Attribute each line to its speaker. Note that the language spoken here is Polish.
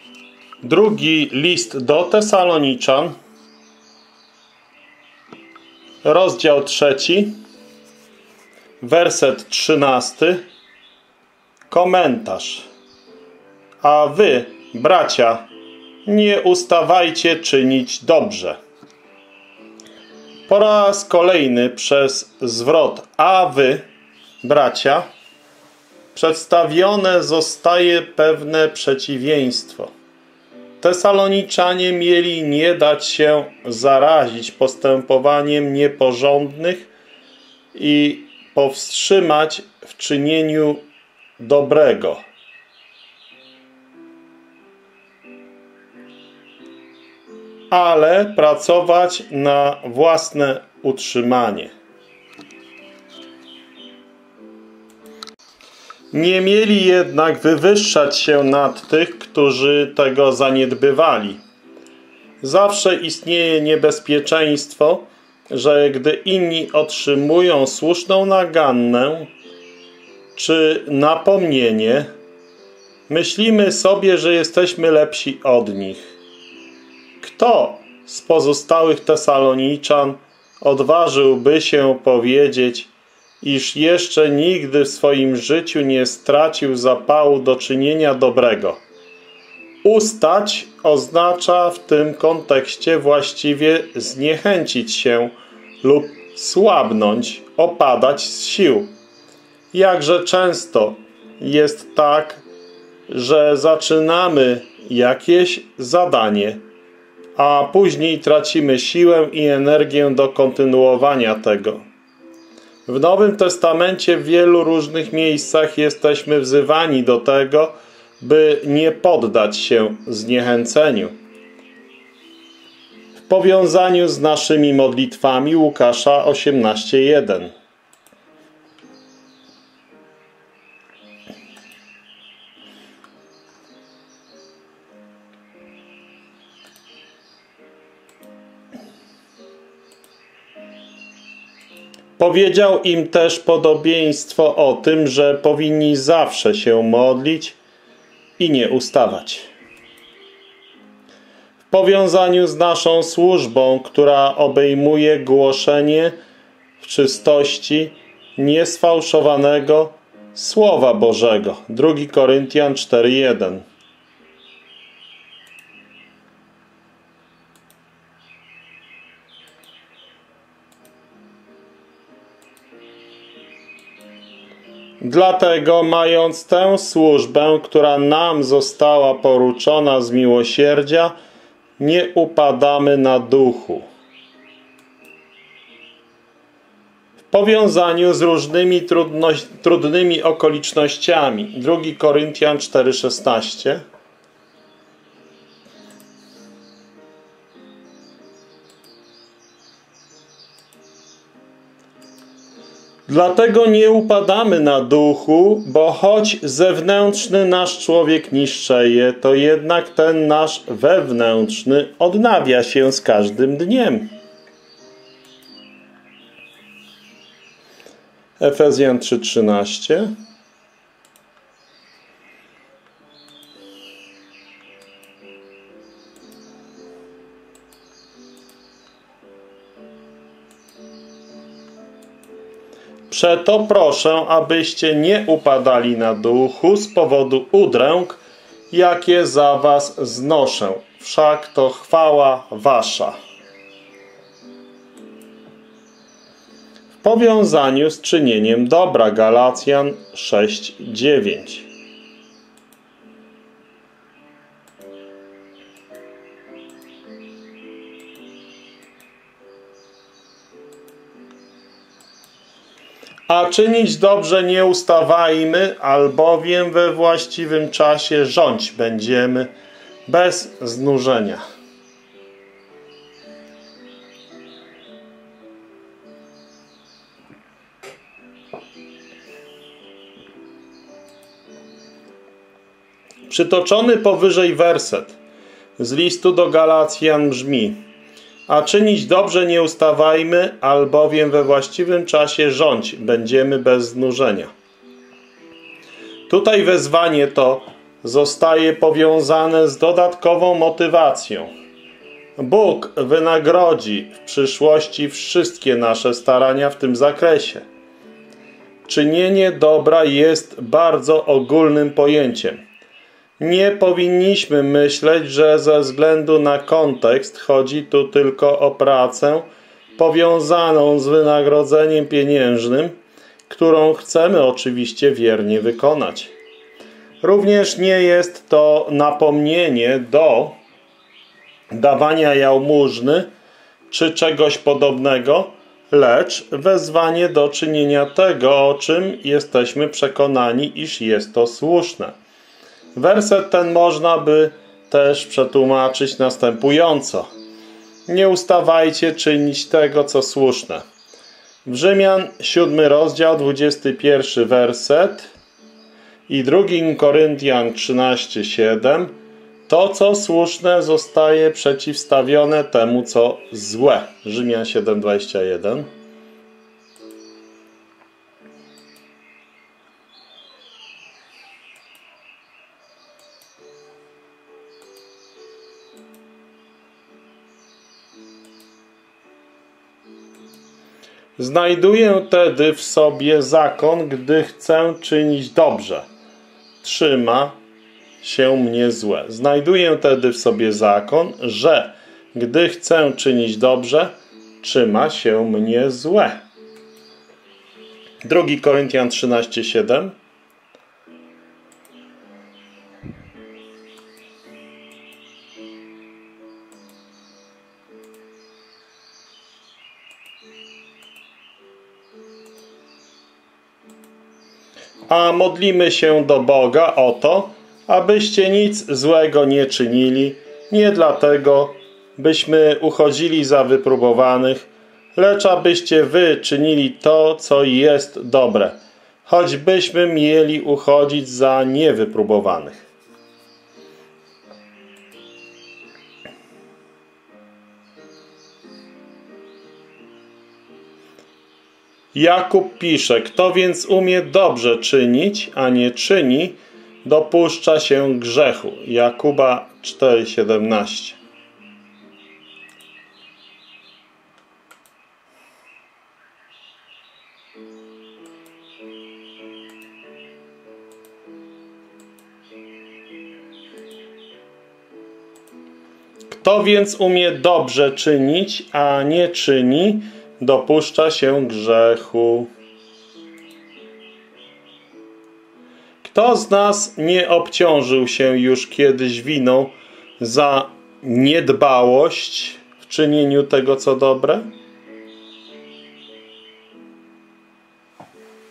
Speaker 1: Drugi list do Tesaloniczan, rozdział 3, werset 13, komentarz. A wy, bracia, nie ustawajcie czynić dobrze. Po raz kolejny przez zwrot a wy, bracia, przedstawione zostaje pewne przeciwieństwo. Tesaloniczanie mieli nie dać się zarazić postępowaniem nieporządnych i powstrzymać w czynieniu dobrego. Ale pracować na własne utrzymanie. Nie mieli jednak wywyższać się nad tych, którzy tego zaniedbywali. Zawsze istnieje niebezpieczeństwo, że gdy inni otrzymują słuszną nagannę czy napomnienie, myślimy sobie, że jesteśmy lepsi od nich. Kto z pozostałych Tesaloniczan odważyłby się powiedzieć, iż jeszcze nigdy w swoim życiu nie stracił zapału do czynienia dobrego? Ustać oznacza w tym kontekście właściwie zniechęcić się lub słabnąć, opadać z sił. Jakże często jest tak, że zaczynamy jakieś zadanie, a później tracimy siłę i energię do kontynuowania tego. W Nowym Testamencie w wielu różnych miejscach jesteśmy wzywani do tego, by nie poddać się zniechęceniu. W powiązaniu z naszymi modlitwami Łukasza 18:1. Powiedział im też podobieństwo o tym, że powinni zawsze się modlić i nie ustawać. W powiązaniu z naszą służbą, która obejmuje głoszenie w czystości niesfałszowanego Słowa Bożego. 2 Koryntian 4:1. Dlatego, mając tę służbę, która nam została poruczona z miłosierdzia, nie upadamy na duchu. W powiązaniu z różnymi trudnymi okolicznościami. 2 Koryntian 4:16. Dlatego nie upadamy na duchu, bo choć zewnętrzny nasz człowiek niszczeje, to jednak ten nasz wewnętrzny odnawia się z każdym dniem. Efezjan 3:13. Przeto proszę, abyście nie upadali na duchu z powodu udręk, jakie za was znoszę. Wszak to chwała wasza. W powiązaniu z czynieniem dobra. Galacjan 6:9. A czynić dobrze nie ustawajmy, albowiem we właściwym czasie rządź będziemy bez znużenia. Przytoczony powyżej werset z listu do Galacjan brzmi: a czynić dobrze nie ustawajmy, albowiem we właściwym czasie rządź będziemy bez znużenia. Tutaj wezwanie to zostaje powiązane z dodatkową motywacją. Bóg wynagrodzi w przyszłości wszystkie nasze starania w tym zakresie. Czynienie dobra jest bardzo ogólnym pojęciem. Nie powinniśmy myśleć, że ze względu na kontekst chodzi tu tylko o pracę powiązaną z wynagrodzeniem pieniężnym, którą chcemy oczywiście wiernie wykonać. Również nie jest to napomnienie do dawania jałmużny czy czegoś podobnego, lecz wezwanie do czynienia tego, o czym jesteśmy przekonani, iż jest to słuszne. Werset ten można by też przetłumaczyć następująco. Nie ustawajcie czynić tego, co słuszne. W Rzymian 7 rozdział, 21 werset i 2 Koryntian 13:7 to, co słuszne, zostaje przeciwstawione temu, co złe. Rzymian 7:21. Znajduję tedy w sobie zakon, gdy chcę czynić dobrze. Trzyma się mnie złe. Znajduję tedy w sobie zakon, że gdy chcę czynić dobrze, trzyma się mnie złe. 2 Koryntian 13:7. A modlimy się do Boga o to, abyście nic złego nie czynili, nie dlatego, byśmy uchodzili za wypróbowanych, lecz abyście wy czynili to, co jest dobre, choćbyśmy mieli uchodzić za niewypróbowanych. Jakub pisze, kto więc umie dobrze czynić, a nie czyni, dopuszcza się grzechu. Jakuba 4:17. Kto więc umie dobrze czynić, a nie czyni, dopuszcza się grzechu. Kto z nas nie obciążył się już kiedyś winą za niedbałość w czynieniu tego, co dobre?